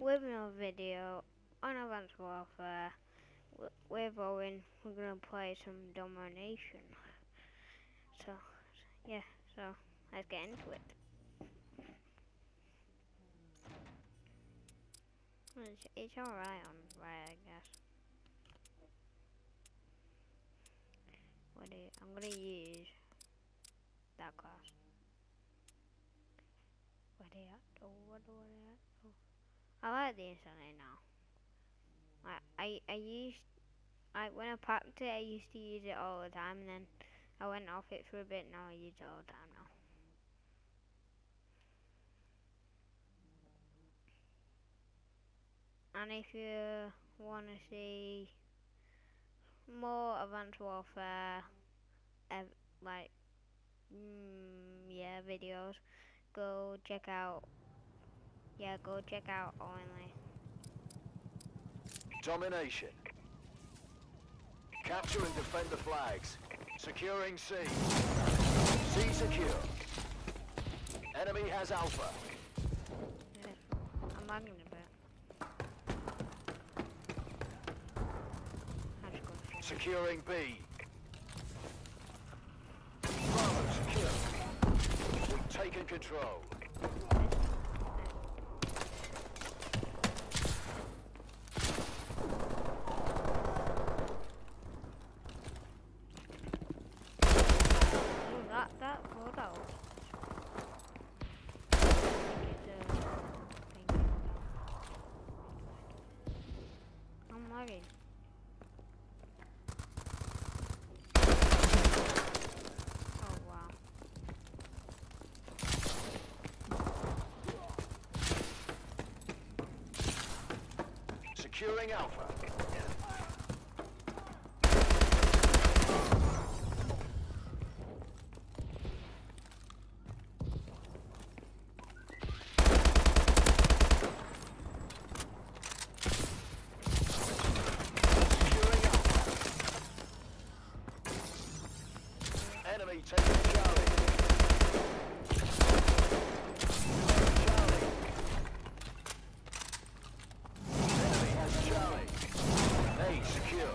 with another video on Advanced Warfare. With Owen, we're gonna play some domination. So, yeah, so let's get into it. It's alright on right, I guess. I'm gonna use that class. What do you do? What do I do? I like the instant now. When I packed it, I used to use it all the time, and then I went off it for a bit. Now I use it all the time now. And if you want to see more Advanced Warfare, videos, go check out Only. Domination. Capture and defend the flags. Securing C. C secure. Enemy has Alpha. I'm lagging a bit. Securing B. Bravo secure. We've taken control. That photo. I'm lagging. Oh wow. Securing Alpha. Enemy taking Charlie. Enemy has Charlie. A secure.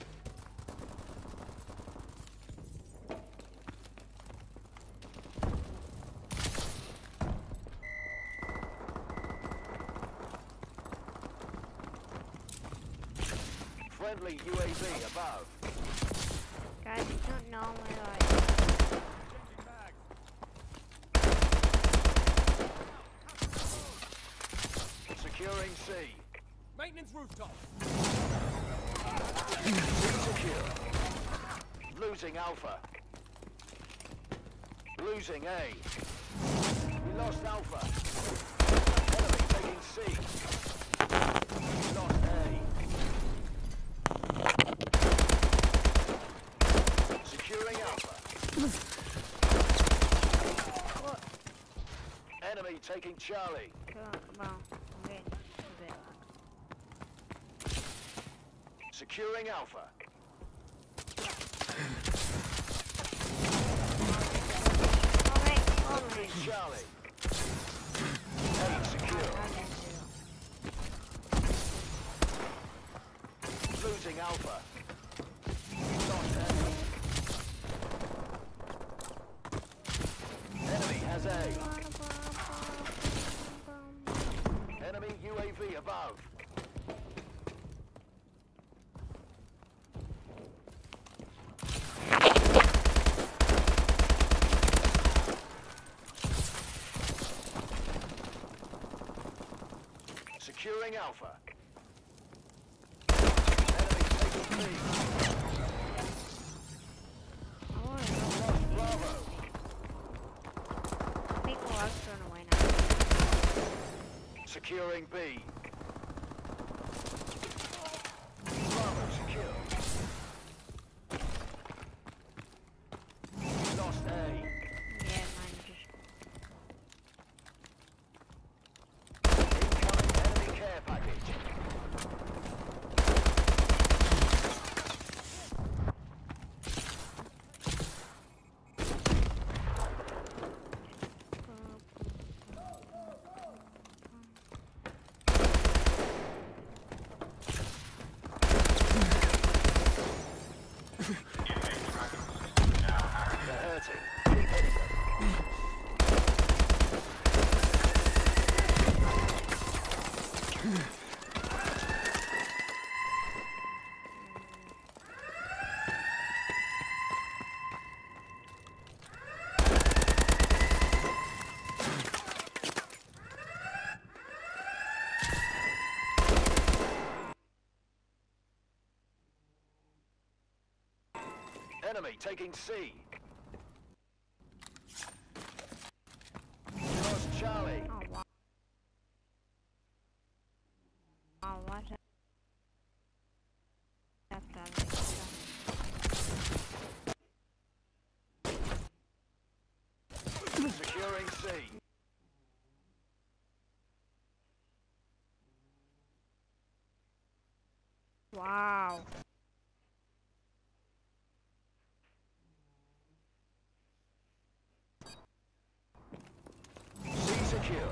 Friendly UAV above. Guys, you don't normally Securing C. Maintenance rooftop. C secure. Losing Alpha. Losing A. We lost Alpha. Enemy taking C. We lost A. Securing Alpha. What? Enemy taking Charlie. Come on. I'm getting a bit lag. Securing Alpha. Alright. Charlie. A secure. Losing Alpha. Lost A. Enemy has A. Enemy UAV above. Securing Alpha. Enemy taking B. Lost Bravo. I think the lag's thrown away now. Securing B. Bravo secure. Lost A. Yeah, mine just... Incoming enemy care package. Enemy taking C. Lost Charlie. Oh wow. Oh, what? Securing C. Wow. C secure.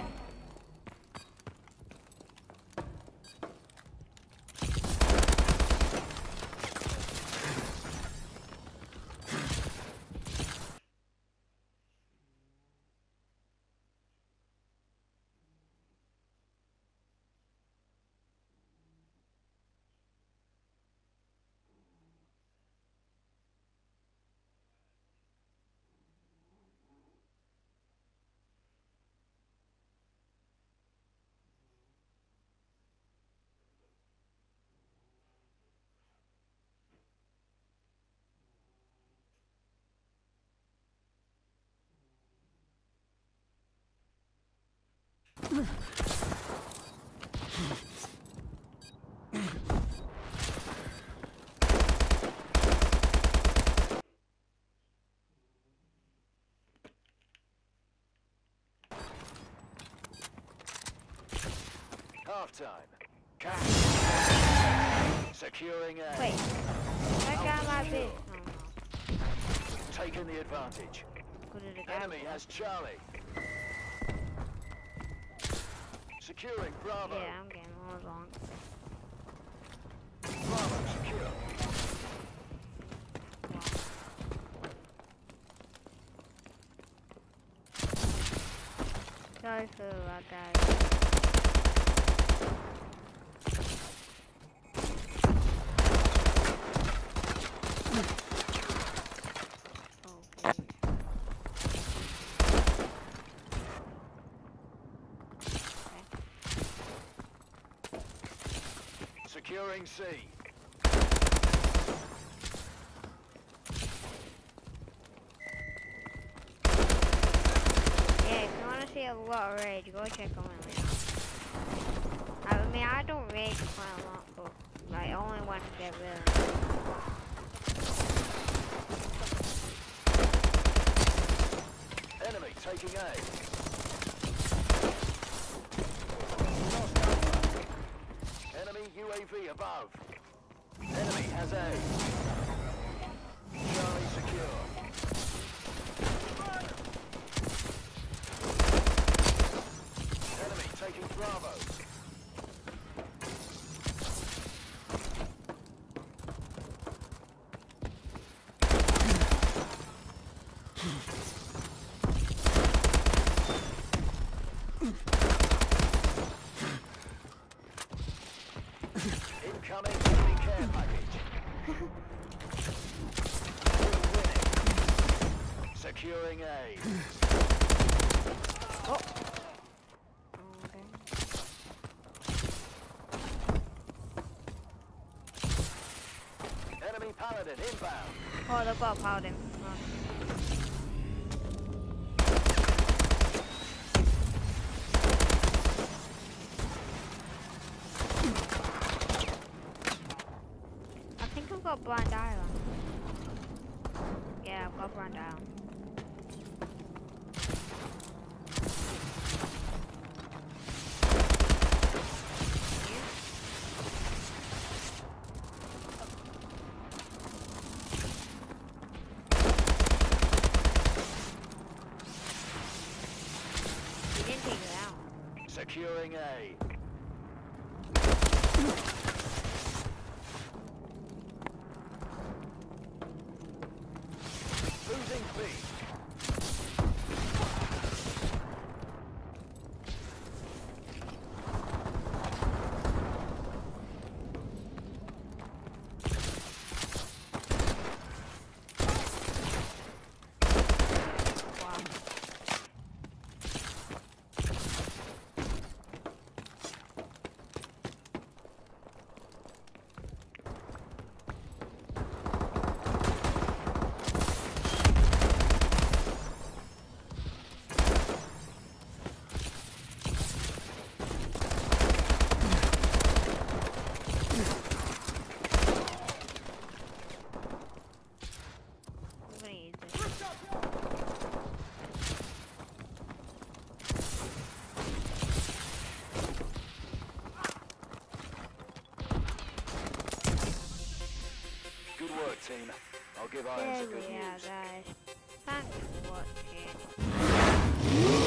Half-time. Cash. Securing A. Wait. That guy might be. Oh no. Taking the advantage. Good at the guy. Enemy has Charlie. Securing Bravo. Yeah, I'm getting all wrong. Bravo secure. Sorry for that guy. Securing C. Yeah, if you want to see a lot of rage, go check on my video. I mean, I don't rage quite a lot, but I only want to get rid of it. Enemy taking A. Enemy UAV above. Enemy has A. Charlie secure. Enemy taking Bravo. Incoming enemy care package. We're winning. Securing A. Oh. Okay. Enemy Paladin inbound. Oh, they've got a paladin. Oh. I think I've got Blind Island. Yeah, I've got Blind Island. You didn't take it out. Securing A. Losing B. team. I'll give Irons There the good we are, news. guys. Thanks for watching.